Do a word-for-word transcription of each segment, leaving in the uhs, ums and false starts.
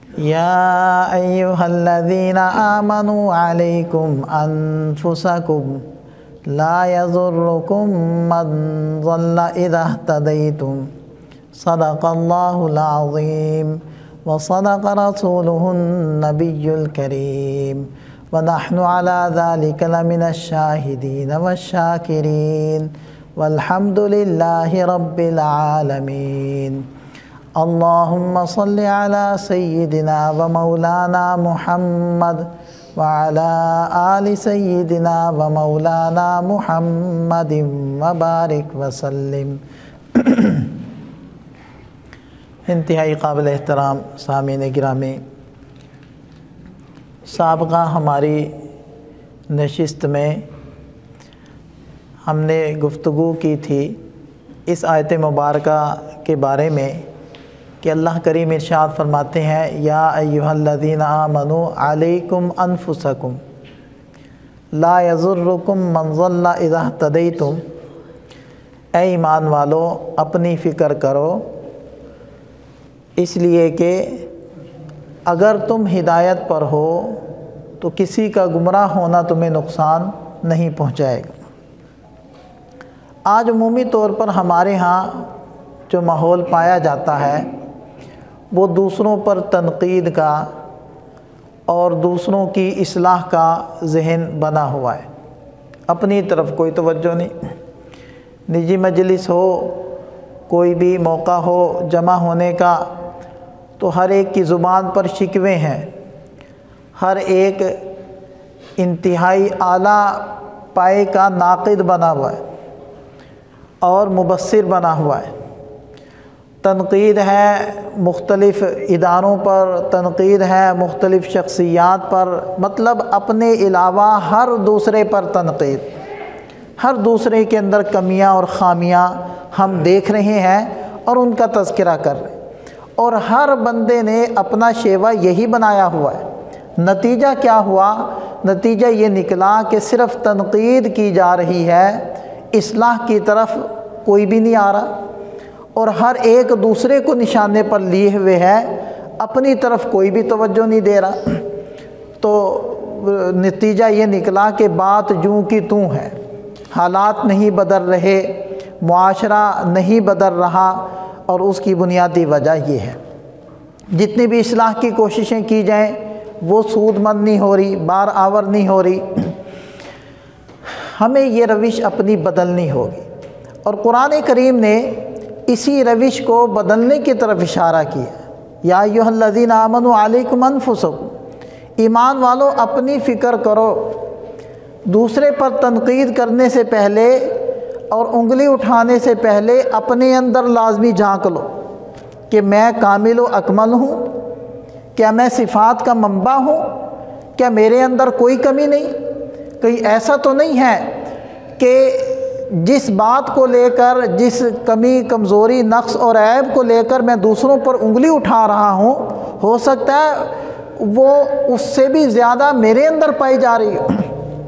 या अय्युहल्लज़ीना आमनू अलैकुम अनफुसकुम ला यज़ुर्रुकुम मन ज़ल्ला इज़ा इह्तदैतुम सदक़ल्लाहुल अज़ीम व सदक़ रसूलुहुन नबियुल करीम व नहनु अला ज़ालिका लमिनश शाहिदीन वश्शाकिरीन वल्हम्दुलिल्लाहि रब्बिल आलमीन। अल्लाहुम्मा सल्लि अला सय्यिदिना व मौलाना मुहम्मद व अला आलि सय्यिदिना व मौलाना मुहम्मदिन व बारिक व सल्लिम। इंतहाई काबिल एहतराम सामीन गिरामी, साबक़ा हमारी नशिस्त में हमने गुफ्तगू की थी इस आयत मुबारका के बारे में कि अल्लाह करीम इरशाद फरमाते हैं, या अय्युहल्लज़ीना आमनू अलैकुम अनफुसकुम ला यज़ुर्रुकुम मन ज़ल्ला इज़ा इह्तदैतुम। ऐ ईमान वालो, अपनी फ़िक्र करो, इसलिए कि अगर तुम हिदायत पर हो तो किसी का गुमराह होना तुम्हें नुकसान नहीं पहुँचाएगा। आज उमूमी तौर पर हमारे यहाँ जो माहौल पाया जाता है वो दूसरों पर तनकीद का और दूसरों की इस्लाह का ज़हन बना हुआ है, अपनी तरफ कोई तवज्जो नहीं। निजी मजलिस हो, कोई भी मौका हो जमा होने का, तो हर एक की ज़ुबान पर शिकवे हैं, हर एक इंतहाई आला पाए का नाक़िद बना हुआ है और मुबस्सिर बना हुआ है। तनकीद है मुख्तलिफ़ इदारों पर, तनकीद है मुख्तलिफ़ शख्सियात पर, मतलब अपने अलावा हर दूसरे पर तनकीद, हर दूसरे के अंदर कमियां और ख़ामियां हम देख रहे हैं और उनका तज़किरा कर रहे हैं, और हर बंदे ने अपना शेवा यही बनाया हुआ है। नतीजा क्या हुआ? नतीजा ये निकला कि सिर्फ़ तनकीद की जा रही है, इस्लाह की तरफ कोई भी नहीं आ रहा, और हर एक दूसरे को निशाने पर लिए हुए है, अपनी तरफ कोई भी तवज्जो नहीं दे रहा। तो नतीजा ये निकला कि बात जूं की तूं है, हालात नहीं बदल रहे, मुआशरा नहीं बदल रहा, और उसकी बुनियादी वजह ये है जितनी भी इस्लाह की कोशिशें की जाएं वो सूदमंद नहीं हो रही, बार आवर नहीं हो रही। हमें ये रविश अपनी बदलनी होगी, और कुरान करीम ने इसी रविश को बदलने की तरफ इशारा किया। या अय्युहल्लज़ीना आमनू अलैकुम अनफुसकुम, ईमान वालों अपनी फ़िक्र करो, दूसरे पर तनकीद करने से पहले और उंगली उठाने से पहले अपने अंदर लाजमी झांक लो कि मैं कामिल व अकमल हूँ, क्या मैं सिफ़ात का मंबा हूँ, क्या मेरे अंदर कोई कमी नहीं, कहीं ऐसा तो नहीं है कि जिस बात को लेकर, जिस कमी कमज़ोरी नक्स और ऐब को लेकर मैं दूसरों पर उंगली उठा रहा हूँ, हो सकता है वो उससे भी ज़्यादा मेरे अंदर पाई जा रही हो।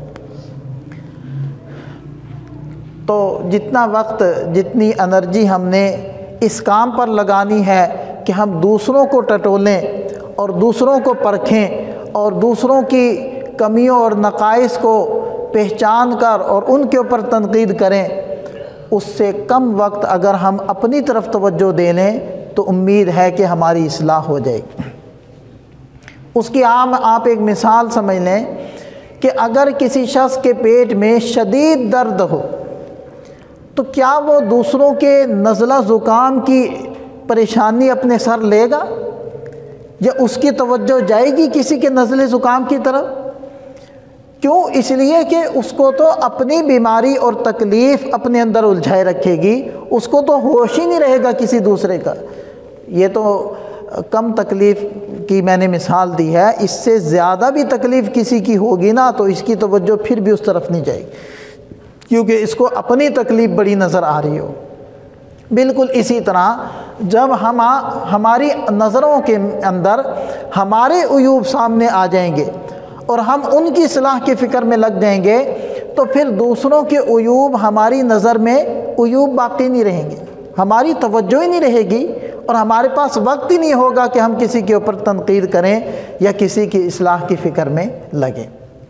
तो जितना वक्त, जितनी एनर्जी हमने इस काम पर लगानी है कि हम दूसरों को टटोलें और दूसरों को परखें और दूसरों की कमियों और नक़ाइस को पहचान कर और उनके ऊपर तनकीद करें, उससे कम वक्त अगर हम अपनी तरफ तवज्जो दे लें तो उम्मीद है कि हमारी इस्लाह हो जाएगी। उसकी आम आप एक मिसाल समझ लें कि अगर किसी शख्स के पेट में शदीद दर्द हो तो क्या वो दूसरों के नज़ला ज़ुकाम की परेशानी अपने सर लेगा, या उसकी तवज्जो जाएगी किसी के नज़ले ज़ुकाम की तरफ? क्यों? इसलिए कि उसको तो अपनी बीमारी और तकलीफ़ अपने अंदर उलझाए रखेगी, उसको तो होश ही नहीं रहेगा किसी दूसरे का। ये तो कम तकलीफ़ की मैंने मिसाल दी है, इससे ज़्यादा भी तकलीफ़ किसी की होगी ना तो इसकी तवज्जो फिर भी उस तरफ नहीं जाएगी, क्योंकि इसको अपनी तकलीफ़ बड़ी नज़र आ रही हो। बिल्कुल इसी तरह जब हम हमारी नज़रों के अंदर हमारे उयूब सामने आ जाएंगे और हम उनकी इस्लाह की फ़िक्र में लग जाएंगे तो फिर दूसरों के उयूब हमारी नज़र में उयूब बाकी नहीं रहेंगे, हमारी तवज्जो ही नहीं रहेगी اور ہمارے پاس وقت ہی نہیں ہوگا کہ ہم کسی کے اوپر تنقید کریں یا کسی کی اصلاح کی فکر میں لگیں۔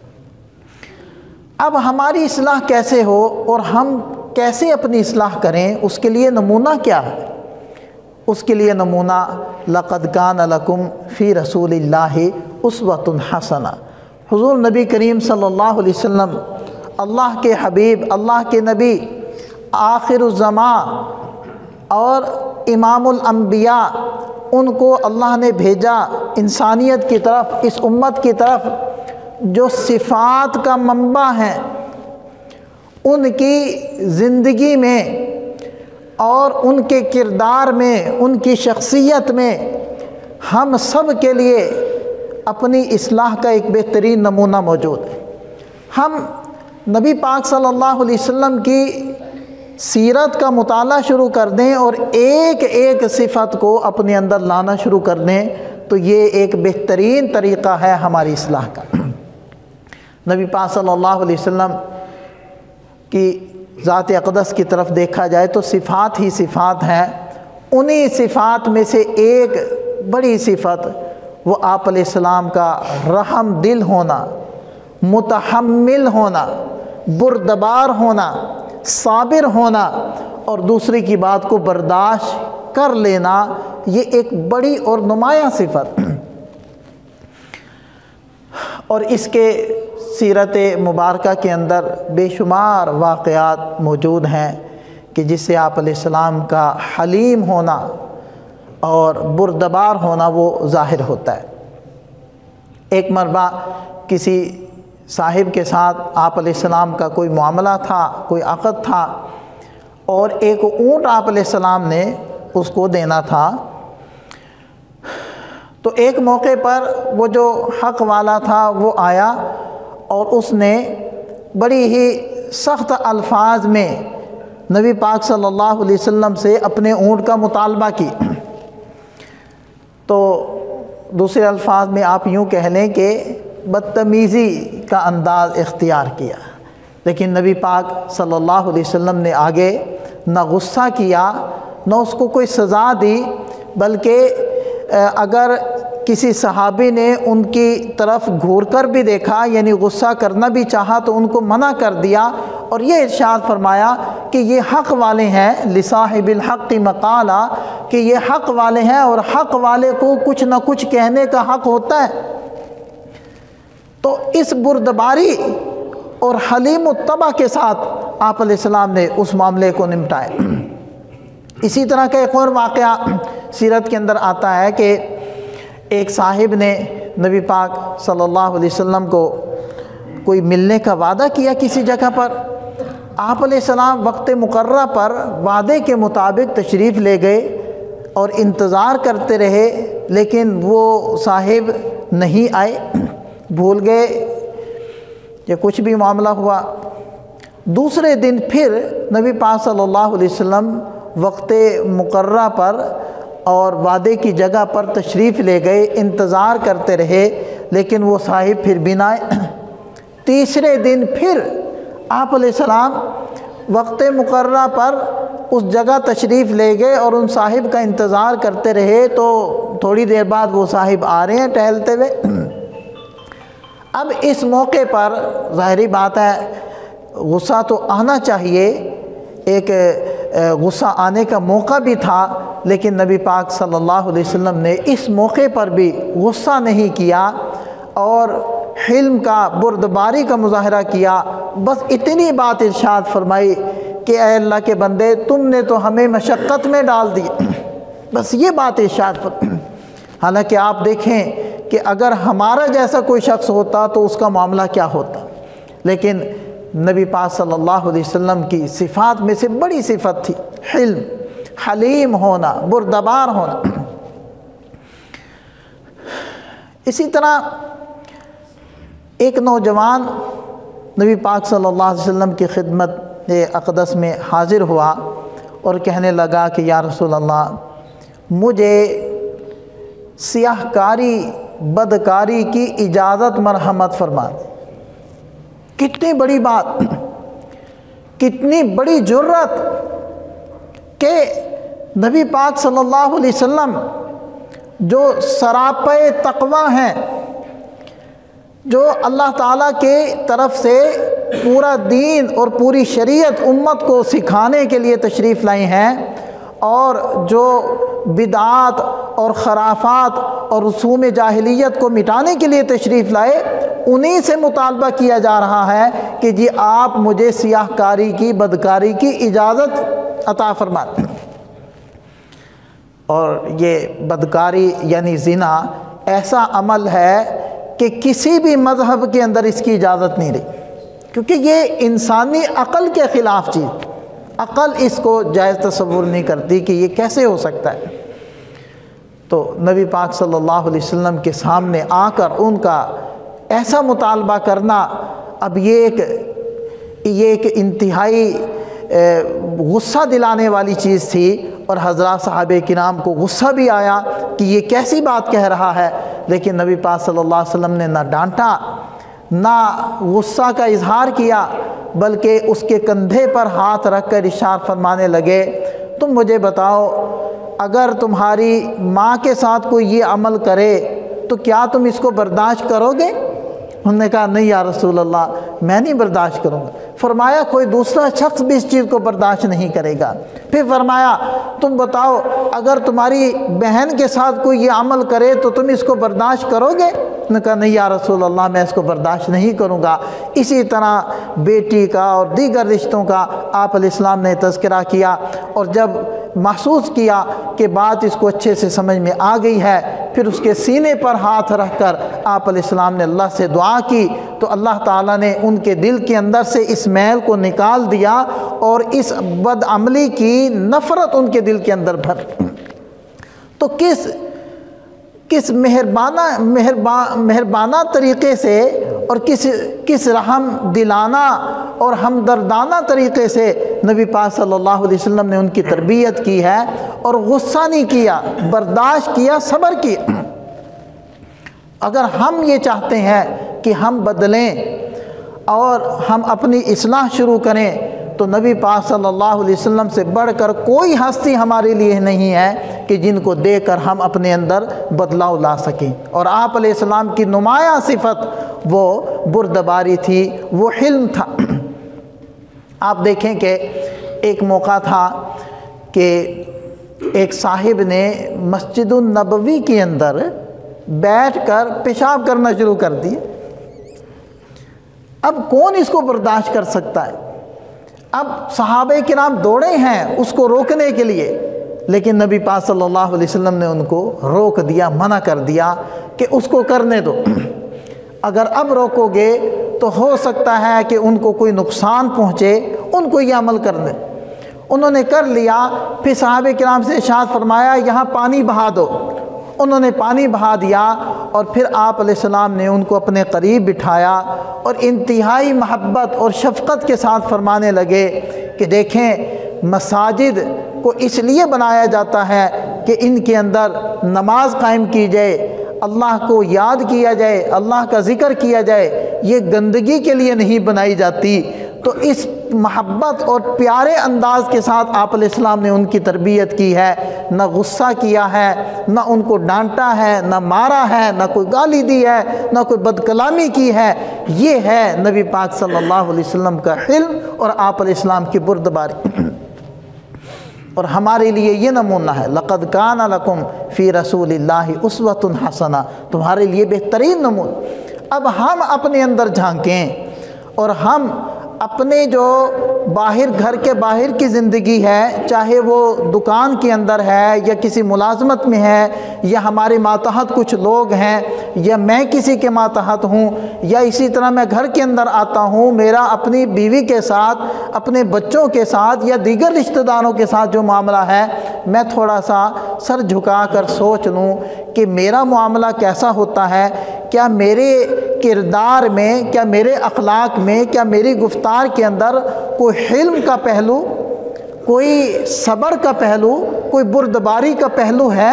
اب ہماری اصلاح کیسے ہو اور ہم کیسے اپنی اصلاح کریں، اس کے لیے نمونہ کیا ہے؟ اس کے لیے نمونہ لَقَدْ كَانَ لَكُمْ فِي رَسُولِ اللَّهِ أُسْوَةٌ حَسَنَةٌ، حضور نبی کریم صلی اللہ علیہ وسلم اللہ کے حبیب، اللہ کے نبی، آخر الزمان اور امام الانبیاء، ان کو اللہ نے بھیجا انسانیت کی طرف، اس امت کی طرف، جو صفات کا منبع ہیں، ان کی زندگی میں اور ان کے کردار میں، ان کی شخصیت میں ہم سب کے لیے اپنی اصلاح کا ایک بہترین نمونہ موجود ہے۔ ہم نبی پاک صلی اللہ علیہ وسلم کی سیرت کا مطالعہ شروع کر دیں اور ایک ایک صفت کو اپنے اندر لانا شروع کر دیں تو یہ ایک بہترین طریقہ ہے ہماری اصلاح کا۔ نبی پاک صلی اللہ علیہ وسلم کی ذات اقدس کی طرف دیکھا جائے تو صفات ہی صفات ہیں، انہی صفات میں سے ایک بڑی صفت وہ آپ علیہ السلام کا رحم دل ہونا، متحمل ہونا، بردبار ہونا، صابر ہونا اور دوسرے کی بات کو برداشت کر لینا، یہ ایک بڑی اور نمایاں صفت۔ اور اس کے سیرت مبارکہ کے اندر بے شمار واقعات موجود ہیں کہ جس سے آپ علیہ السلام کا حلیم ہونا اور بردبار ہونا وہ ظاہر ہوتا ہے۔ ایک مرتبہ کسی صاحب کے ساتھ آپ علیہ السلام کا کوئی معاملہ تھا، کوئی عقد تھا، اور ایک اونٹ آپ علیہ السلام نے اس کو دینا تھا۔ تو ایک موقع پر وہ جو حق والا تھا وہ آیا اور اس نے بڑی ہی سخت الفاظ میں نبی پاک صلی اللہ علیہ وسلم سے اپنے اونٹ کا مطالبہ کی۔ تو دوسرے الفاظ میں آپ یوں کہہ لیں کہ بدتمیزی کا انداز اختیار کیا، لیکن نبی پاک صلی اللہ علیہ وسلم نے آگے نہ غصہ کیا نہ اس کو کوئی سزا دی، بلکہ اگر کسی صحابی نے ان کی طرف گھور کر بھی دیکھا، یعنی غصہ کرنا بھی چاہا، تو ان کو منع کر دیا اور یہ ارشاد فرمایا کہ یہ حق والے ہیں، لصاحب الحق مقالہ، کہ یہ حق والے ہیں اور حق والے کو کچھ نہ کچھ کہنے کا حق ہوتا ہے۔ تو اس بردباری اور حلیم الطبع کے ساتھ آپ علیہ السلام نے اس معاملے کو نمٹایا۔ اسی طرح کا ایک اور واقعہ سیرت کے اندر آتا ہے کہ ایک صاحب نے نبی پاک صلی اللہ علیہ وسلم کو کوئی ملنے کا وعدہ کیا کسی جگہ پر۔ آپ علیہ السلام وقت مقررہ پر وعدے کے مطابق تشریف لے گئے اور انتظار کرتے رہے، لیکن وہ صاحب نہیں آئے، بھول گئے یا کچھ بھی معاملہ ہوا۔ دوسرے دن پھر نبی پاک صلی اللہ علیہ وسلم وقت مقررہ پر اور وعدے کی جگہ پر تشریف لے گئے، انتظار کرتے رہے، لیکن وہ صاحب پھر بھی نہ آئے۔ تیسرے دن پھر آپ علیہ السلام وقت مقررہ پر اس جگہ تشریف لے گئے اور ان صاحب کا انتظار کرتے رہے، تو تھوڑی دیر بعد وہ صاحب آ رہے ہیں ٹہلتے ہوئے۔ اب اس موقع پر ظاہری بات ہے غصہ تو آنا چاہیے، ایک غصہ آنے کا موقع بھی تھا، لیکن نبی پاک صلی اللہ علیہ وسلم نے اس موقع پر بھی غصہ نہیں کیا اور حلم کا، بردباری کا مظاہرہ کیا۔ بس اتنی بات ارشاد فرمائی کہ اے اللہ کے بندے، تم نے تو ہمیں مشقت میں ڈال دی، بس یہ بات ارشاد فرمائی۔ حالانکہ آپ دیکھیں کہ اگر ہمارا جیسا کوئی شخص ہوتا تو اس کا معاملہ کیا ہوتا، لیکن نبی پاک صلی اللہ علیہ وسلم کی صفات میں سے بڑی صفت تھی حلم، حلیم ہونا، بردبار ہونا۔ اسی طرح ایک نوجوان نبی پاک صلی اللہ علیہ وسلم کی خدمت اقدس میں حاضر ہوا اور کہنے لگا کہ یا رسول اللہ، مجھے سیاہ کاری، بدکاری کی اجازت مرحمت فرما دیں۔ کتنی بڑی بات، کتنی بڑی جرت کہ نبی پاک صلی اللہ علیہ وسلم جو سراپے تقوی ہیں، جو اللہ تعالیٰ کے طرف سے پورا دین اور پوری شریعت امت کو سکھانے کے لیے تشریف لائی ہیں، اور جو بدعات اور خرافات اور رسوم جاہلیت کو مٹانے کے لیے تشریف لائے، انہی سے مطالبہ کیا جا رہا ہے کہ جی آپ مجھے سیاہ کاری کی، بدکاری کی اجازت عطا فرمائیں۔ اور یہ بدکاری یعنی زنا ایسا عمل ہے کہ کسی بھی مذہب کے اندر اس کی اجازت نہیں رہی، کیونکہ یہ انسانی عقل کے خلاف چیز، عقل اس کو جائز تصور نہیں کرتی کہ یہ کیسے ہو سکتا ہے۔ تو نبی پاک صلی اللہ علیہ وسلم کے سامنے آ کر ان کا ایسا مطالبہ کرنا، اب یہ ایک یہ ایک انتہائی غصہ دلانے والی چیز تھی، اور حضرات صحابہ کرام کو غصہ بھی آیا کہ یہ کیسی بات کہہ رہا ہے، لیکن نبی پاک صلی اللہ علیہ وسلم نے نہ ڈانٹا نہ غصہ کا اظہار کیا، بلکہ اس کے کندھے پر ہاتھ رکھ کر ارشاد فرمانے لگے، تم مجھے بتاؤ اگر تمہاری ماں کے ساتھ کوئی یہ عمل کرے تو کیا تم اس کو برداشت کرو گے؟ انہوں نے کہا نہیں یا رسول اللہ، میں نہیں برداشت کروں گا۔ فرمایا کوئی دوسرا شخص بھی اس چیز کو برداشت نہیں کرے گا۔ پھر فرمایا تم بتاؤ اگر تمہاری بہن کے ساتھ کوئی یہ عمل کرے تو تم اس کو برداشت کرو گے؟ انہوں نے کہا نہیں یا رسول اللہ، میں اس کو برداشت نہیں کروں گا۔ اسی طرح بیٹی کا اور دیگر رشتوں کا آپ علیہ السلام نے تذکرہ کیا، اور جب محسوس کیا کہ بات اس کو اچھے سے سمجھ میں آ گئی ہے، پھر اس کے سینے پر ہاتھ رکھ کر آپ علیہ السلام نے اللہ سے دعا کی، تو اللہ تعالیٰ نے ان کے دل کے اندر سے اس میل کو نکال دیا اور اس بد عملی کی نفرت ان کے دل کے اندر بھر۔ تو کس کس مہربانہ مہربان مہربانہ طریقے سے اور کس کس رحم دلانہ اور ہمدردانہ طریقے سے نبی پاک صلی اللہ علیہ وسلم نے ان کی تربیت کی ہے، اور غصہ نہیں کیا، برداشت کیا، صبر کیا۔ اگر ہم یہ چاہتے ہیں کہ ہم بدلیں اور ہم اپنی اصلاح شروع کریں، تو نبی پاک صلی اللہ علیہ وسلم سے بڑھ کر کوئی ہستی ہمارے لیے نہیں ہے کہ جن کو دیکھ کر ہم اپنے اندر بدلاؤ لا سکیں۔ اور آپ علیہ السلام کی نمایاں صفت وہ بردباری تھی، وہ حلم تھا۔ آپ دیکھیں کہ ایک موقع تھا کہ ایک صاحب نے مسجد النبوی کے اندر بیٹھ کر پیشاب کرنا شروع کر دیا۔ اب کون اس کو برداشت کر سکتا ہے؟ اب صحابہ کرام دوڑے ہیں اس کو روکنے کے لیے، لیکن نبی پاک صلی اللہ علیہ وسلم نے ان کو روک دیا، منع کر دیا کہ اس کو کرنے دو، اگر اب روکو گے تو ہو سکتا ہے کہ ان کو کوئی نقصان پہنچے، ان کو یہ عمل کرنے۔ انہوں نے کر لیا، پھر صحابہ کرام سے ارشاد فرمایا یہاں پانی بہا دو۔ انہوں نے پانی بہا دیا، اور پھر آپ علیہ السلام نے ان کو اپنے قریب بٹھایا اور انتہائی محبت اور شفقت کے ساتھ فرمانے لگے کہ دیکھیں مساجد کو اس لیے بنایا جاتا ہے کہ ان کے اندر نماز قائم کی جائے، اللہ کو یاد کیا جائے، اللہ کا ذکر کیا جائے، یہ گندگی کے لیے نہیں بنائی جاتی۔ تو اس محبت اور پیارے انداز کے ساتھ آپ علیہ السلام نے ان کی تربیت کی ہے، نہ غصہ کیا ہے، نہ ان کو ڈانٹا ہے، نہ مارا ہے، نہ کوئی گالی دی ہے، نہ کوئی بد کلامی کی ہے۔ یہ ہے نبی پاک صلی اللہ علیہ وسلم کا حلم اور آپ علیہ السلام کی بردباری۔ اور ہمارے لیے یہ نمونہ ہے، لقد کان لکم فی رسول اللہ اسوۃ حسنہ، تمہارے لیے بہترین نمونہ۔ اب ہم اپنے اندر جھانکیں اور ہم اپنے جو باہر گھر کے باہر کی زندگی ہے، چاہے وہ دکان کے اندر ہے یا کسی ملازمت میں ہے، یا ہمارے ماتحت کچھ لوگ ہیں، یا میں کسی کے ماتحت ہوں، یا اسی طرح میں گھر کے اندر آتا ہوں، میرا اپنی بیوی کے ساتھ، اپنے بچوں کے ساتھ یا دیگر رشتہ داروں کے ساتھ جو معاملہ ہے، میں تھوڑا سا سر جھکا کر سوچ لوں کہ میرا معاملہ کیسا ہوتا ہے، کیا میرے کردار میں، کیا میرے اخلاق میں، کیا میری گفتار کے اندر کوئی حلم کا پہلو، کوئی صبر کا پہلو، کوئی بردباری کا پہلو ہے،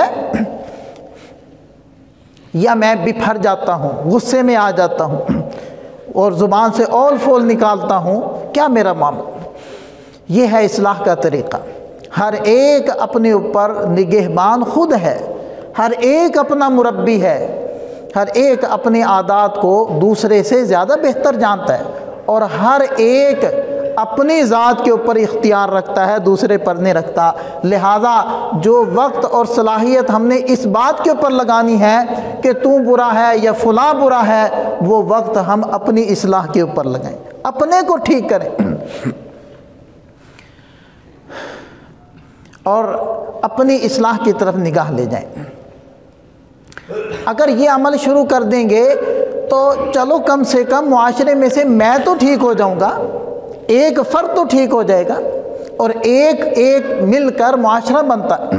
یا میں بپھر جاتا ہوں، غصے میں آ جاتا ہوں اور زبان سے اول فول نکالتا ہوں؟ کیا میرا معاملہ؟ یہ ہے اصلاح کا طریقہ۔ ہر ایک اپنے اوپر نگہبان خود ہے، ہر ایک اپنا مربی ہے، ہر ایک اپنی عادات کو دوسرے سے زیادہ بہتر جانتا ہے، اور ہر ایک اپنی ذات کے اوپر اختیار رکھتا ہے، دوسرے پر نہیں رکھتا۔ لہٰذا جو وقت اور صلاحیت ہم نے اس بات کے اوپر لگانی ہے کہ تو برا ہے یا فلاں برا ہے، وہ وقت ہم اپنی اصلاح کے اوپر لگائیں، اپنے کو ٹھیک کریں اور اپنی اصلاح کی طرف نگاہ لے جائیں۔ اگر یہ عمل شروع کر دیں گے تو چلو کم سے کم معاشرے میں سے میں تو ٹھیک ہو جاؤں گا، ایک فرد تو ٹھیک ہو جائے گا، اور ایک ایک مل کر معاشرہ بنتا ہے۔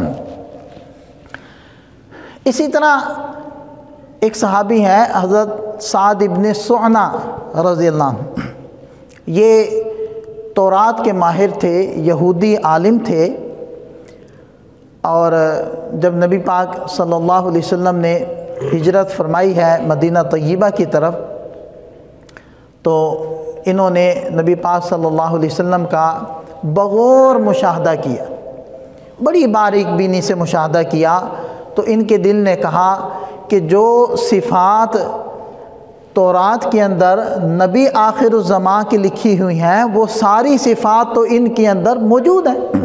اسی طرح ایک صحابی ہیں حضرت سعد ابن سعنہ رضی اللہ عنہ، یہ تورات کے ماہر تھے، یہودی عالم تھے، اور جب نبی پاک صلی اللہ علیہ وسلم نے ہجرت فرمائی ہے مدینہ طیبہ کی طرف، تو انہوں نے نبی پاک صلی اللہ علیہ وسلم کا بغور مشاہدہ کیا، بڑی باریک بینی سے مشاہدہ کیا، تو ان کے دل نے کہا کہ جو صفات تورات کے اندر نبی آخر الزماں کی لکھی ہوئی ہیں وہ ساری صفات تو ان کے اندر موجود ہیں،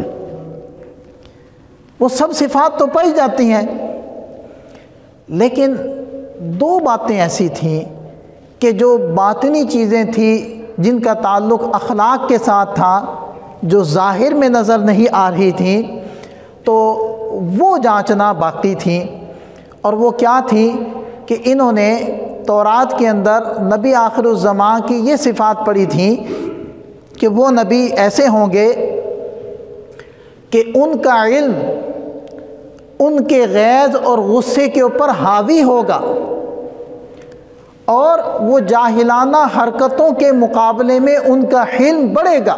وہ سب صفات تو پائی جاتی ہیں، لیکن دو باتیں ایسی تھیں کہ جو باطنی چیزیں تھیں جن کا تعلق اخلاق کے ساتھ تھا، جو ظاہر میں نظر نہیں آ رہی تھیں، تو وہ جانچنا باقی تھیں۔ اور وہ کیا تھیں کہ انہوں نے تورات کے اندر نبی آخر الزماں کی یہ صفات پڑھی تھیں کہ وہ نبی ایسے ہوں گے کہ ان کا علم ان کے غیظ اور غصے کے اوپر حاوی ہوگا، اور وہ جاہلانہ حرکتوں کے مقابلے میں ان کا حلم بڑھے گا۔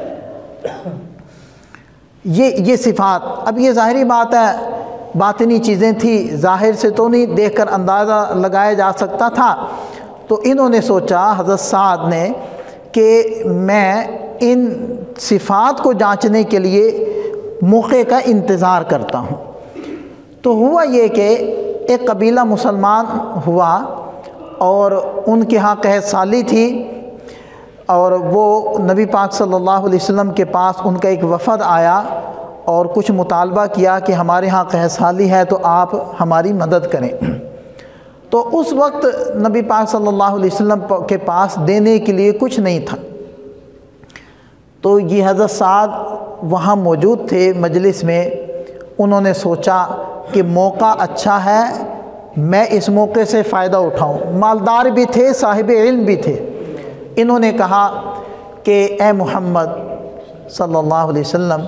یہ یہ صفات، اب یہ ظاہری بات ہے باطنی چیزیں تھیں، ظاہر سے تو نہیں دیکھ کر اندازہ لگایا جا سکتا تھا، تو انہوں نے سوچا حضرت سعد نے کہ میں ان صفات کو جانچنے کے لیے موقع کا انتظار کرتا ہوں۔ تو ہوا یہ کہ ایک قبیلہ مسلمان ہوا اور ان کے ہاں قحط سالی تھی، اور وہ نبی پاک صلی اللہ علیہ وسلم کے پاس ان کا ایک وفد آیا اور کچھ مطالبہ کیا کہ ہمارے ہاں قحط سالی ہے تو آپ ہماری مدد کریں۔ تو اس وقت نبی پاک صلی اللہ علیہ وسلم کے پاس دینے کے لیے کچھ نہیں تھا، تو یہ حضرت سعد وہاں موجود تھے مجلس میں، انہوں نے سوچا کہ موقع اچھا ہے، میں اس موقع سے فائدہ اٹھاؤں، مالدار بھی تھے، صاحب علم بھی تھے۔ انہوں نے کہا کہ اے محمد صلی اللہ علیہ وسلم،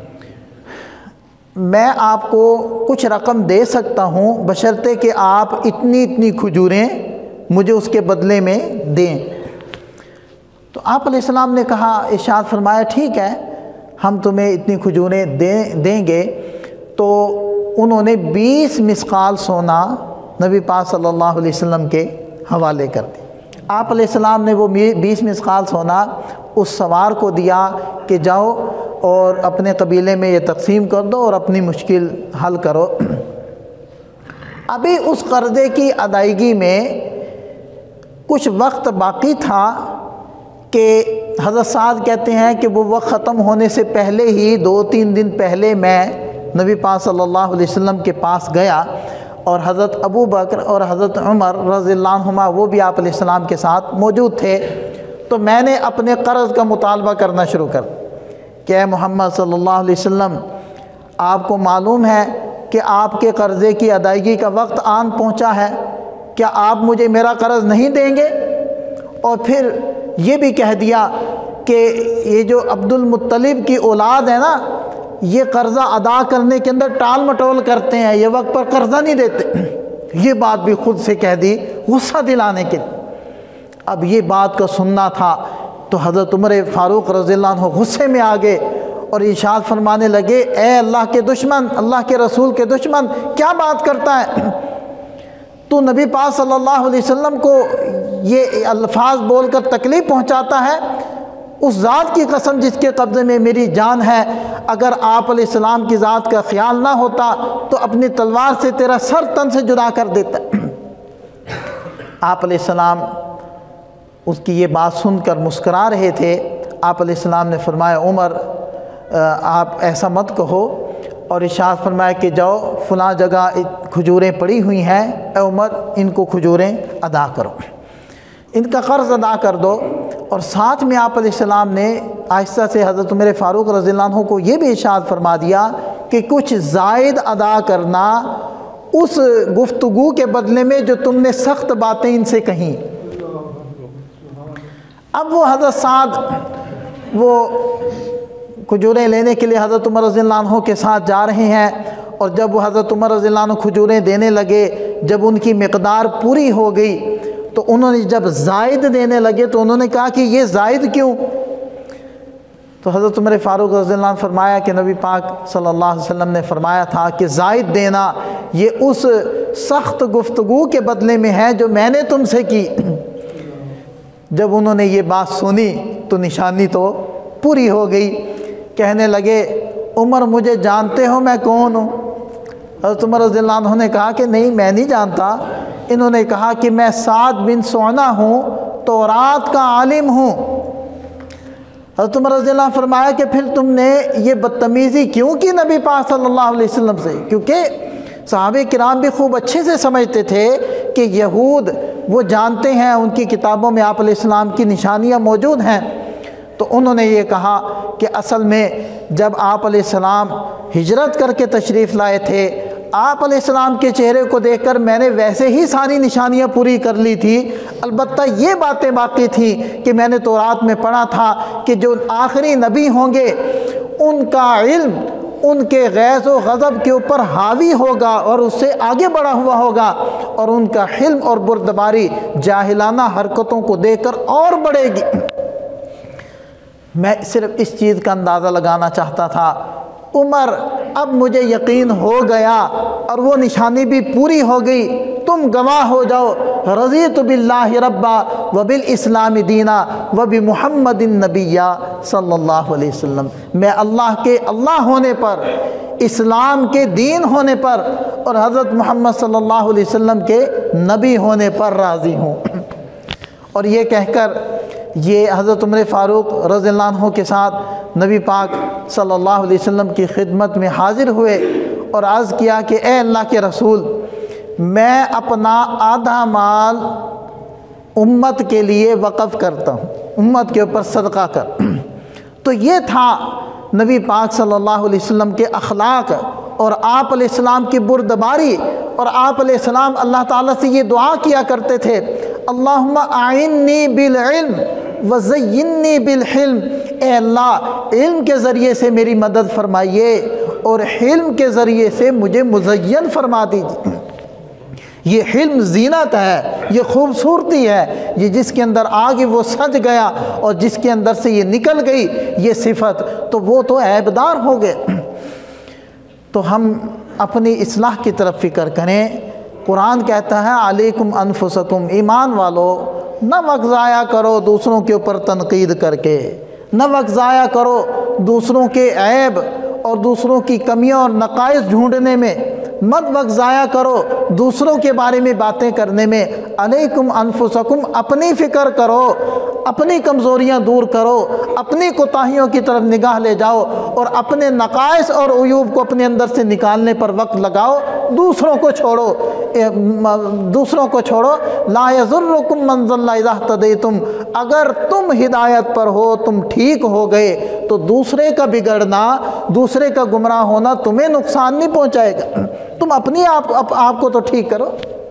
میں آپ کو کچھ رقم دے سکتا ہوں بشرطے کہ آپ اتنی اتنی کھجوریں مجھے اس کے بدلے میں دیں۔ تو آپ علیہ السلام نے کہا، ارشاد فرمایا ٹھیک ہے ہم تمہیں اتنی کھجوریں دیں دیں گے۔ تو انہوں نے بیس مسقال سونا نبی پاک صلی اللہ علیہ وسلم کے حوالے کر دی۔ آپ علیہ السلام نے وہ بیس مسقال سونا اس سوار کو دیا کہ جاؤ اور اپنے قبیلے میں یہ تقسیم کر دو اور اپنی مشکل حل کرو۔ ابھی اس قرضے کی ادائیگی میں کچھ وقت باقی تھا کہ حضرت سعد کہتے ہیں کہ وہ وقت ختم ہونے سے پہلے ہی دو تین دن پہلے میں نبی پاک صلی اللہ علیہ وسلم کے پاس گیا، اور حضرت ابو بکر اور حضرت عمر رضی اللہ عنہما وہ بھی آپ علیہ السلام کے ساتھ موجود تھے۔ تو میں نے اپنے قرض کا مطالبہ کرنا شروع کر کہ اے محمد صلی اللہ علیہ وسلم، آپ کو معلوم ہے کہ آپ کے قرضے کی ادائیگی کا وقت آن پہنچا ہے، کیا آپ مجھے میرا قرض نہیں دیں گے؟ اور پھر یہ بھی کہہ دیا کہ یہ جو عبد المطلب کی اولاد ہے نا، یہ قرضہ ادا کرنے کے اندر ٹال مٹول کرتے ہیں، یہ وقت پر قرضہ نہیں دیتے۔ یہ بات بھی خود سے کہہ دی غصہ دلانے کے لیے۔ اب یہ بات کا سننا تھا تو حضرت عمر فاروق رضی اللہ عنہ غصے میں آ گئے اور ارشاد فرمانے لگے، اے اللہ کے دشمن، اللہ کے رسول کے دشمن، کیا بات کرتا ہے تو؟ نبی پاک صلی اللہ علیہ وسلم کو یہ الفاظ بول کر تکلیف پہنچاتا ہے، اس ذات کی قسم جس کے قبضے میں میری جان ہے، اگر آپ علیہ السلام کی ذات کا خیال نہ ہوتا تو اپنی تلوار سے تیرا سر تن سے جدا کر دیتا۔ آپ علیہ السلام اس کی یہ بات سن کر مسکرا رہے تھے۔ آپ علیہ السلام نے فرمایا عمر آپ ایسا مت کہو، اور ارشاد فرمایا کہ جاؤ فلاں جگہ کھجوریں پڑی ہوئی ہیں، اے عمر ان کو کھجوریں ادا کرو، ان کا قرض ادا کر دو۔ اور ساتھ میں آپ علیہ السلام نے آہستہ سے حضرت عمر فاروق رضی اللہ عنہ کو یہ بھی ارشاد فرما دیا کہ کچھ زائد ادا کرنا اس گفتگو کے بدلے میں جو تم نے سخت باتیں ان سے کہیں۔ اب وہ حضرت سعد وہ کھجوریں لینے کے لیے حضرت عمر رضی اللہ عنہ کے ساتھ جا رہے ہیں، اور جب وہ حضرت عمر رضی اللہ عنہ کھجوریں دینے لگے، جب ان کی مقدار پوری ہو گئی تو انہوں نے جب زائد دینے لگے تو انہوں نے کہا کہ یہ زائد کیوں؟ تو حضرت عمر فاروق رضی اللہ عنہ فرمایا کہ نبی پاک صلی اللہ علیہ وسلم نے فرمایا تھا کہ زائد دینا یہ اس سخت گفتگو کے بدلے میں ہے جو میں نے تم سے کی۔ جب انہوں نے یہ بات سنی تو نشانی تو پوری ہو گئی۔ کہنے لگے عمر مجھے جانتے ہو میں کون ہوں؟ حضرت عمر رضی اللہ عنہ نے کہا کہ نہیں میں نہیں جانتا۔ انہوں نے کہا کہ میں سعد بن سونا ہوں، تورات کا عالم ہوں۔ حضرت عمر رضی اللہ عنہ فرمایا کہ پھر تم نے یہ بدتمیزی کیوں کی نبی پاک صلی اللہ علیہ وسلم سے؟ کیونکہ صحابہ کرام بھی خوب اچھے سے سمجھتے تھے کہ یہود وہ جانتے ہیں، ان کی کتابوں میں آپ علیہ السلام کی نشانیاں موجود ہیں۔ تو انہوں نے یہ کہا کہ اصل میں جب آپ علیہ السلام ہجرت کر کے تشریف لائے تھے، آپ علیہ السلام کے چہرے کو دیکھ کر میں نے ویسے ہی ساری نشانیاں پوری کر لی تھی، البتہ یہ باتیں باقی تھیں کہ میں نے تورات میں پڑھا تھا کہ جو آخری نبی ہوں گے ان کا علم ان کے غیظ و غضب کے اوپر حاوی ہوگا اور اس سے آگے بڑھا ہوا ہوگا، اور ان کا حلم اور بردباری جاہلانہ حرکتوں کو دیکھ کر اور بڑھے گی۔ میں صرف اس چیز کا اندازہ لگانا چاہتا تھا۔ عمر اب مجھے یقین ہو گیا اور وہ نشانی بھی پوری ہو گئی، تم گواہ ہو جاؤ۔ رضیت باللہ ربا وبالاسلام دینا وبمحمد النبی صلی اللہ علیہ وسلم، میں اللہ کے اللہ ہونے پر، اسلام کے دین ہونے پر اور حضرت محمد صلی اللہ علیہ وسلم کے نبی ہونے پر راضی ہوں۔ اور یہ کہہ کر یہ حضرت عمر فاروق رضی اللہ عنہ کے ساتھ نبی پاک صلی اللہ علیہ وسلم کی خدمت میں حاضر ہوئے اور عرض کیا کہ اے اللہ کے رسول، میں اپنا آدھا مال امت کے لیے وقف کرتا ہوں، امت کے اوپر صدقہ کر۔ تو یہ تھا نبی پاک صلی اللہ علیہ وسلم کے اخلاق اور آپ علیہ السلام کی بردباری، اور آپ علیہ السلام اللہ تعالیٰ سے یہ دعا کیا کرتے تھے، اللہم اعنی بالعلم وزینی بالحلم، اے اللہ علم کے ذریعے سے میری مدد فرمائیے اور حلم کے ذریعے سے مجھے مزین فرما دیجیے۔ یہ حلم زینت ہے، یہ خوبصورتی ہے، یہ جس کے اندر آگے وہ سج گیا اور جس کے اندر سے یہ نکل گئی یہ صفت، تو وہ تو عیبدار ہو گئے۔ تو ہم اپنی اصلاح کی طرف فکر کریں۔ قرآن کہتا ہے علیکم انفسکم، ایمان والو نہ وقت ضائع کرو دوسروں کے اوپر تنقید کر کے، نہ وقت ضائع کرو دوسروں کے عیب اور دوسروں کی کمیاں اور نقائص ڈھونڈنے میں، مت وقت ضائع کرو دوسروں کے بارے میں باتیں کرنے میں۔ علیکم انفسکم، اپنی فکر کرو، اپنی کمزوریاں دور کرو، اپنی کوتاہیوں کی طرف نگاہ لے جاؤ اور اپنے نقائص اور عیوب کو اپنے اندر سے نکالنے پر وقت لگاؤ، دوسروں کو چھوڑو، دوسروں کو چھوڑو۔ لا یضرکم من ضل اذا اہتدیتم، اگر تم ہدایت پر ہو، تم ٹھیک ہو گئے تو دوسرے کا بگڑنا، دوسرے کا گمراہ ہونا تمہیں نقصان نہیں پہنچائے گا، تم اپنی آپ آپ کو تو ٹھیک کرو۔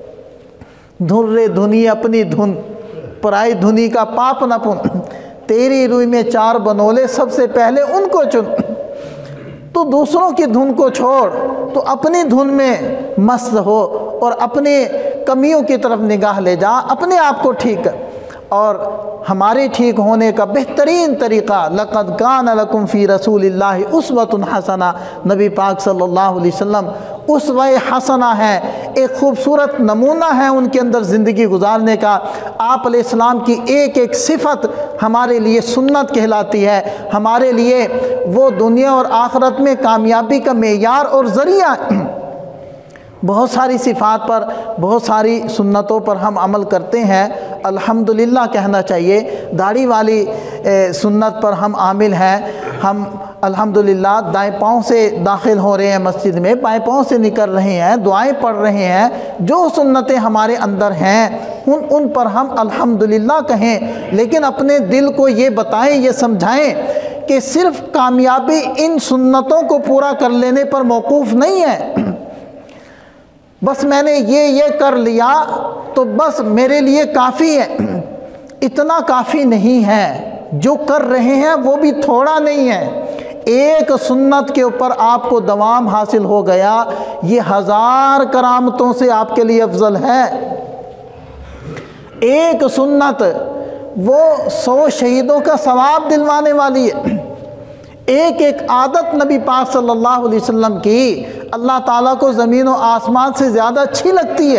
دھن رے دھنی اپنی دھن، پرائی دھنی کا پاپ نہ پن، تیری روئی میں چار بنولے سب سے پہلے ان کو چن۔ تو دوسروں کی دھن کو چھوڑ، تو اپنی دھن میں مست ہو اور اپنی کمیوں کی طرف نگاہ لے جا، اپنے آپ کو ٹھیک کر۔ اور ہمارے ٹھیک ہونے کا بہترین طریقہ لقد کان لکم فی رسول اللہ اسوۃ حسنہ، نبی پاک صلی اللہ علیہ وسلم اسوہ حسنہ ہے، ایک خوبصورت نمونہ ہے ان کے اندر زندگی گزارنے کا۔ آپ علیہ السلام کی ایک ایک صفت ہمارے لیے سنت کہلاتی ہے، ہمارے لیے وہ دنیا اور آخرت میں کامیابی کا معیار اور ذریعہ۔ بہت ساری صفات پر، بہت ساری سنتوں پر ہم عمل کرتے ہیں، الحمدللہ کہنا چاہیے۔ داڑھی والی سنت پر ہم عامل ہیں، ہم الحمدللہ دائیں پاؤں سے داخل ہو رہے ہیں مسجد میں، بائیں پاؤں سے نکل رہے ہیں، دعائیں پڑھ رہے ہیں۔ جو سنتیں ہمارے اندر ہیں ان ان پر ہم الحمدللہ کہیں، لیکن اپنے دل کو یہ بتائیں، یہ سمجھائیں کہ صرف کامیابی ان سنتوں کو پورا کر لینے پر موقوف نہیں ہے۔ بس میں نے یہ یہ کر لیا تو بس میرے لیے کافی ہے، اتنا کافی نہیں ہے۔ جو کر رہے ہیں وہ بھی تھوڑا نہیں ہے۔ ایک سنت کے اوپر آپ کو دوام حاصل ہو گیا، یہ ہزار کرامتوں سے آپ کے لیے افضل ہے۔ ایک سنت وہ سو شہیدوں کا ثواب دلوانے والی ہے۔ ایک ایک عادت نبی پاک صلی اللہ علیہ وسلم کی اللہ تعالیٰ کو زمین و آسمان سے زیادہ اچھی لگتی ہے۔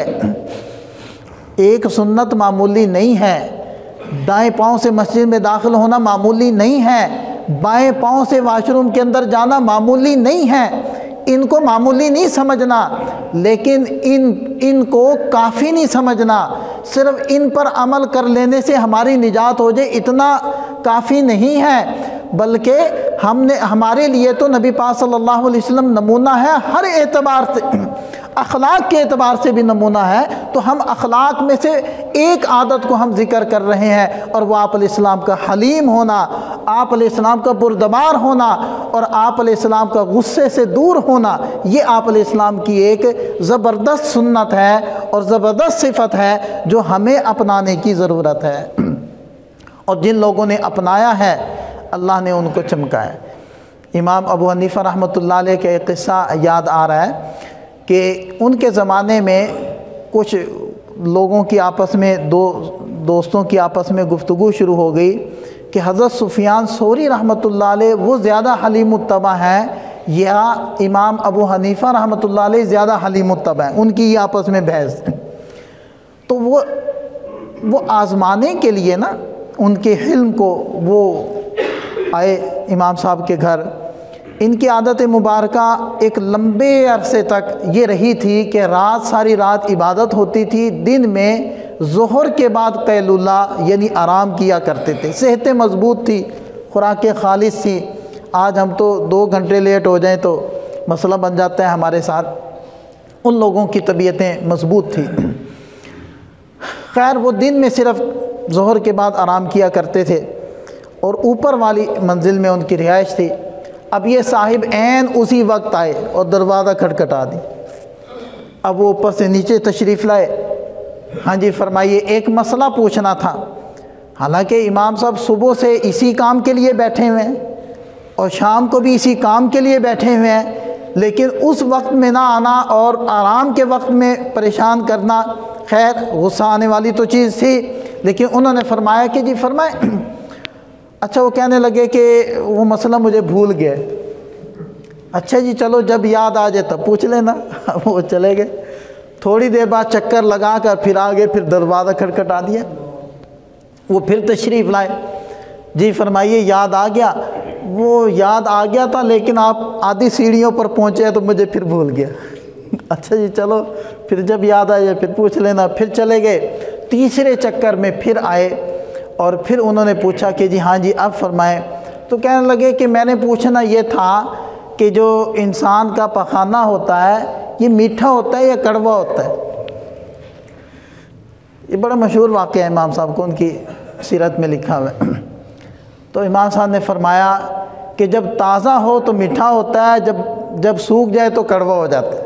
ایک سنت معمولی نہیں ہے۔ دائیں پاؤں سے مسجد میں داخل ہونا معمولی نہیں ہے، بائیں پاؤں سے واش روم کے اندر جانا معمولی نہیں ہے۔ ان کو معمولی نہیں سمجھنا، لیکن ان ان کو کافی نہیں سمجھنا۔ صرف ان پر عمل کر لینے سے ہماری نجات ہو جائے اتنا کافی نہیں ہے، بلکہ ہم نے ہمارے لیے تو نبی پاک صلی اللہ علیہ وسلم نمونہ ہے، ہر اعتبار سے، اخلاق کے اعتبار سے بھی نمونہ ہے۔ تو ہم اخلاق میں سے ایک عادت کو ہم ذکر کر رہے ہیں، اور وہ آپ علیہ السلام کا حلیم ہونا، آپ علیہ السلام کا بردبار ہونا، اور آپ علیہ السلام کا غصے سے دور ہونا۔ یہ آپ علیہ السلام کی ایک زبردست سنت ہے اور زبردست صفت ہے جو ہمیں اپنانے کی ضرورت ہے، اور جن لوگوں نے اپنایا ہے اللہ نے ان کو چمکایا۔ امام ابو حنیفہ رحمۃ اللہ علیہ کا ایک قصہ یاد آ رہا ہے کہ ان کے زمانے میں کچھ لوگوں کی آپس میں، دو دوستوں کی آپس میں گفتگو شروع ہو گئی کہ حضرت سفیان ثوری رحمۃ اللہ علیہ وہ زیادہ حلیم الطبع ہیں یا امام ابو حنیفہ رحمۃ اللہ علیہ زیادہ حلیم الطبع ہیں، ان کی یہ آپس میں بحث۔ تو وہ وہ آزمانے کے لیے نا ان کے حلم کو وہ آئے امام صاحب کے گھر۔ ان کی عادت مبارکہ ایک لمبے عرصے تک یہ رہی تھی کہ رات ساری رات عبادت ہوتی تھی، دن میں ظہر کے بعد قیلولہ یعنی آرام کیا کرتے تھے۔ صحتیں مضبوط تھی، خوراکیں خالص تھی۔ آج ہم تو دو گھنٹے لیٹ ہو جائیں تو مسئلہ بن جاتا ہے ہمارے ساتھ، ان لوگوں کی طبیعتیں مضبوط تھی۔ خیر وہ دن میں صرف ظہر کے بعد آرام کیا کرتے تھے، اور اوپر والی منزل میں ان کی رہائش تھی۔ اب یہ صاحب عین اسی وقت آئے اور دروازہ کھٹکھٹا دی۔ اب وہ اوپر سے نیچے تشریف لائے۔ ہاں جی فرمائیے، ایک مسئلہ پوچھنا تھا۔ حالانکہ امام صاحب صبح سے اسی کام کے لیے بیٹھے ہوئے ہیں اور شام کو بھی اسی کام کے لیے بیٹھے ہوئے ہیں، لیکن اس وقت میں نہ آنا اور آرام کے وقت میں پریشان کرنا، خیر غصہ آنے والی تو چیز تھی، لیکن انہوں نے فرمایا کہ جی فرمائے۔ اچھا وہ کہنے لگے کہ وہ مسئلہ مجھے بھول گئے۔ اچھا جی چلو جب یاد آ جائے تب پوچھ لینا۔ وہ چلے گئے، تھوڑی دیر بعد چکر لگا کر پھر آگے پھر دروازہ کھٹکھٹا دیا۔ وہ پھر تشریف لائے، جی فرمائیے یاد آ گیا؟ وہ یاد آ گیا تھا لیکن آپ آدھی سیڑھیوں پر پہنچے تو مجھے پھر بھول گیا۔ اچھا جی چلو پھر جب یاد آ جائے پھر پوچھ لینا۔ پھر چلے گئے، تیسرے چکر میں پھر آئے اور پھر انہوں نے پوچھا کہ جی ہاں جی اب فرمائیں۔ تو کہنے لگے کہ میں نے پوچھنا یہ تھا کہ جو انسان کا پخانہ ہوتا ہے یہ میٹھا ہوتا ہے یا کڑوا ہوتا ہے؟ یہ بڑا مشہور واقعہ ہے، امام صاحب کو ان کی سیرت میں لکھا ہوا ہے۔ تو امام صاحب نے فرمایا کہ جب تازہ ہو تو میٹھا ہوتا ہے، جب جب سوکھ جائے تو کڑوا ہو جاتا ہے۔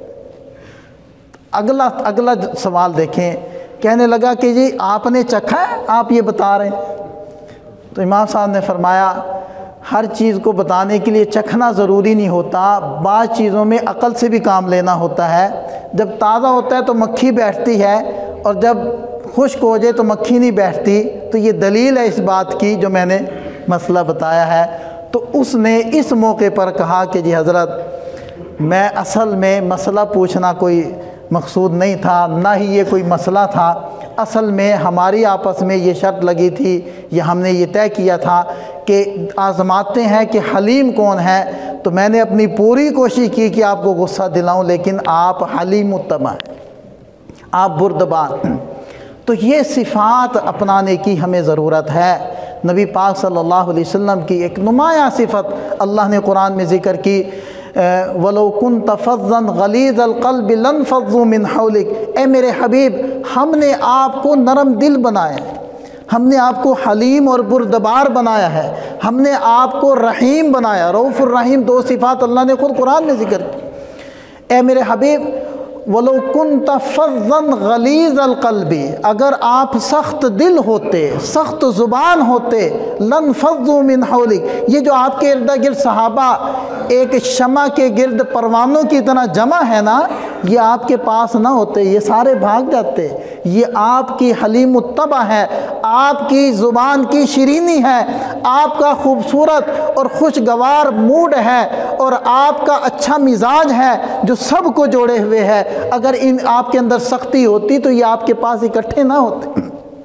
اگلا اگلا سوال دیکھیں، کہنے لگا کہ جی آپ نے چکھا ہے، آپ یہ بتا رہے ہیں؟ تو امام صاحب نے فرمایا ہر چیز کو بتانے کے لیے چکھنا ضروری نہیں ہوتا، بعض چیزوں میں عقل سے بھی کام لینا ہوتا ہے۔ جب تازہ ہوتا ہے تو مکھی بیٹھتی ہے، اور جب خشک ہو جائے تو مکھی نہیں بیٹھتی، تو یہ دلیل ہے اس بات کی جو میں نے مسئلہ بتایا ہے۔ تو اس نے اس موقع پر کہا کہ جی حضرت میں اصل میں مسئلہ پوچھنا کوئی مقصود نہیں تھا، نہ ہی یہ کوئی مسئلہ تھا، اصل میں ہماری آپس میں یہ شرط لگی تھی، یہ ہم نے یہ طے کیا تھا کہ آزماتے ہیں کہ حلیم کون ہے، تو میں نے اپنی پوری کوشش کی کہ آپ کو غصہ دلاؤں، لیکن آپ حلیم الطبع ہیں، آپ بردبار۔ تو یہ صفات اپنانے کی ہمیں ضرورت ہے۔ نبی پاک صلی اللہ علیہ وسلم کی ایک نمایاں صفت اللہ نے قرآن میں ذکر کی، وَلَوْ كُنْتَ فَظًّا غَلِيظَ الْقَلْبِ لَانفَضُّوا مِنْ حَوْلِكَ، اے میرے حبیب ہم نے آپ کو نرم دل بنایا ہے، ہم نے آپ کو حلیم اور بردبار بنایا ہے، ہم نے آپ کو رحیم بنایا، رؤوف الرحیم، دو صفات اللہ نے خود قرآن میں ذکر کی۔ اے میرے حبیب وَلَوْ كُنْتَ فَظًّا غَلِيظَ الْقَلْبِ، اگر آپ سخت دل ہوتے، سخت زبان ہوتے، لَانفَضُّوا مِنْ حَوْلِكَ، یہ جو آپ کے ارد گرد صحابہ ایک شمع کے گرد پروانوں کی طرح جمع ہے نا، یہ آپ کے پاس نہ ہوتے، یہ سارے بھاگ جاتے۔ یہ آپ کی حلیم الطبع ہے، آپ کی زبان کی شیرینی ہے، آپ کا خوبصورت اور خوشگوار موڈ ہے، اور آپ کا اچھا مزاج ہے جو سب کو جوڑے ہوئے ہے۔ اگر ان آپ کے اندر سختی ہوتی تو یہ آپ کے پاس اکٹھے نہ ہوتے۔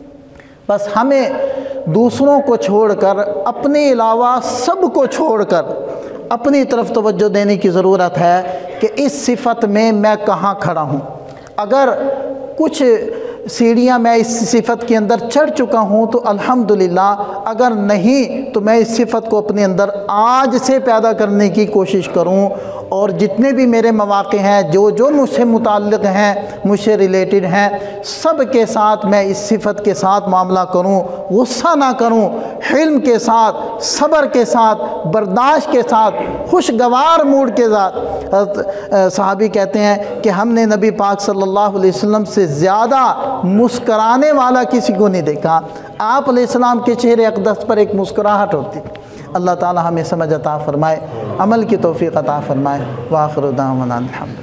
بس ہمیں دوسروں کو چھوڑ کر، اپنے علاوہ سب کو چھوڑ کر اپنی طرف توجہ دینے کی ضرورت ہے کہ اس صفت میں میں کہاں کھڑا ہوں۔ اگر کچھ سیڑھیاں میں اس صفت کے اندر چڑھ چکا ہوں تو الحمدللہ، اگر نہیں تو میں اس صفت کو اپنے اندر آج سے پیدا کرنے کی کوشش کروں، اور جتنے بھی میرے مواقع ہیں، جو جو مجھ سے متعلق ہیں، مجھ سے ریلیٹڈ ہیں، سب کے ساتھ میں اس صفت کے ساتھ معاملہ کروں، غصہ نہ کروں، حلم کے ساتھ، صبر کے ساتھ، برداشت کے ساتھ، خوشگوار موڈ کے ساتھ۔ صحابی کہتے ہیں کہ ہم نے نبی پاک صلی اللہ علیہ وسلم سے زیادہ مسکرانے والا کسی کو نہیں دیکھا۔ آپ علیہ السلام کے چہرے اقدس پر ایک مسکراہٹ ہوتی۔ اللہ تعالی ہمیں سمجھ عطا فرمائے، عمل کی توفیق عطا فرمائے۔ وآخر دعوانا الحمد۔